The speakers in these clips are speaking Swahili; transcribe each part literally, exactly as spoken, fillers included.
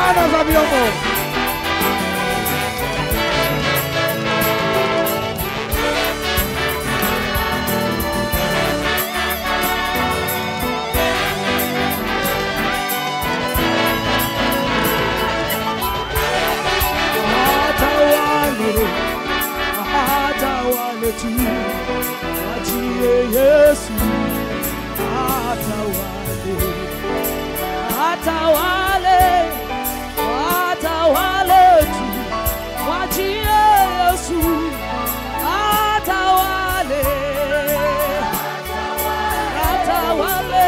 Bwana za vyombo. tu wachie Yesu atawale, atawale, atawale tu wachie Yesu atawale, atawale,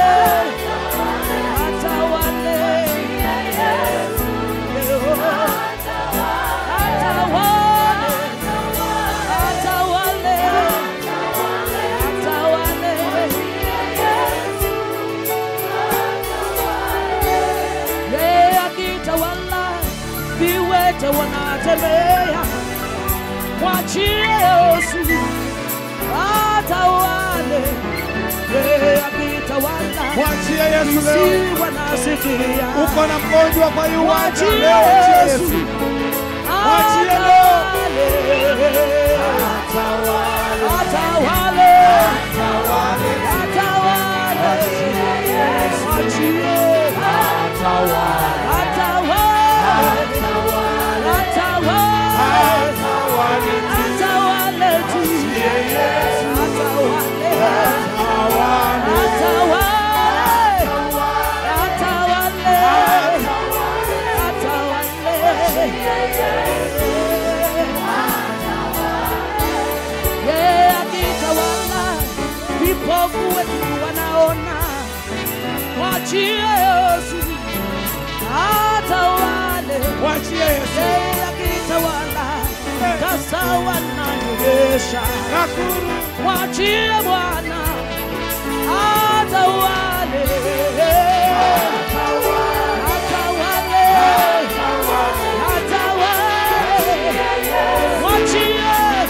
atawale Yesu viwete wanatembea, mwachie Yesu atawale, yeye akitawala, mwachie Yesu leo. Wanasikia uko na mgonjwa kwa yu wacha leo, mwachie Yesu, mwachie leo. Atawale, atawale, atawale, atawale, mwachie atawale. Vipofu wetu wanaona, mwachie Yesu atawale, mwachie Yesu akitawala, kasa wananyesha, mwachie Bwana atawale, atawale, atawale, mwachie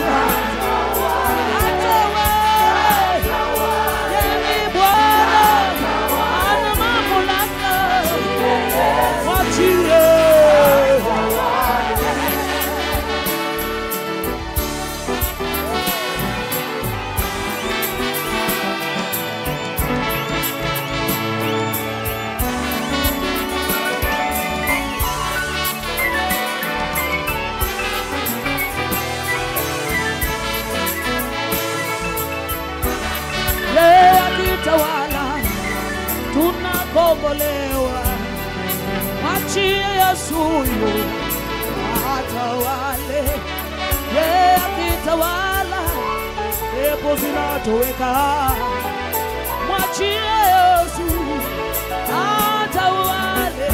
atawala, tunakombolewa, mwachie Yesu atawale, yeye akitawala, pepo zinatoweka, mwachie Yesu atawale,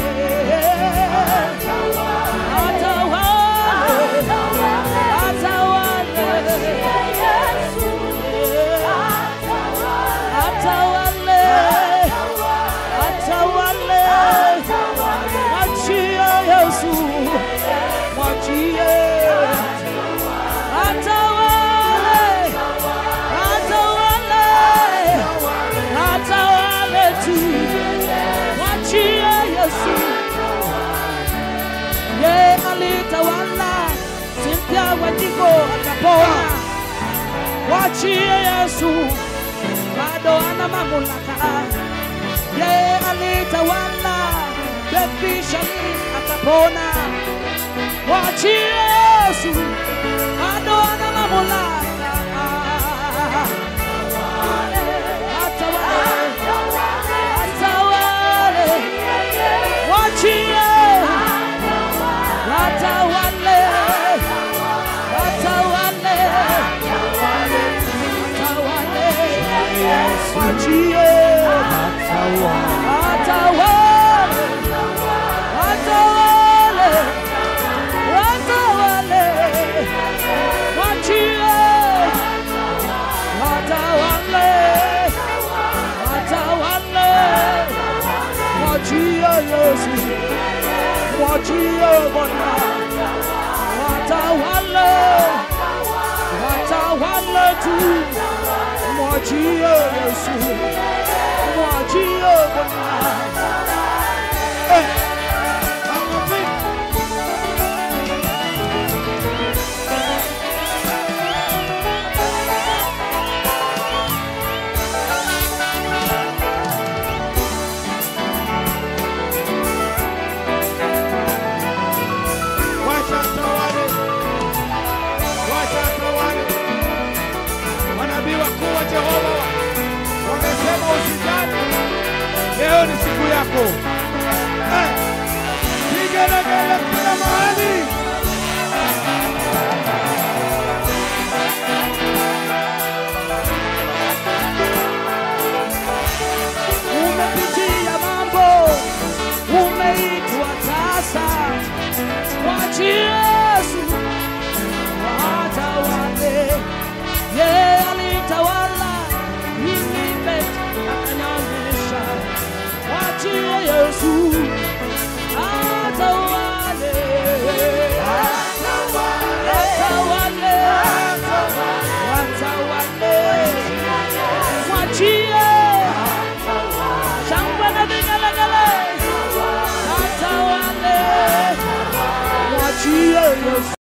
atawale, atawale Yesu atawale, atawale, mwachie Yesu, mwachie, atawale, atawale, atawale tu, mwachie Yesu, yeye alitawala, Cynthia Wanjiku akapona, mwachie Yesu, bado ana mamlaka, yeye alitawala, Baby Shani akapona, mwachie Yesu, bado ana mamlaka, atawale, atawale, mwachie, atawale, atawale, mwachie, atawale, atawale, atawale, mwachie, atawale, atawale, mwachie Yesu, mwachie Bwana, atawale, atawale tu, mwachie Yesu, mwachie Bwana. Hey, Yesu.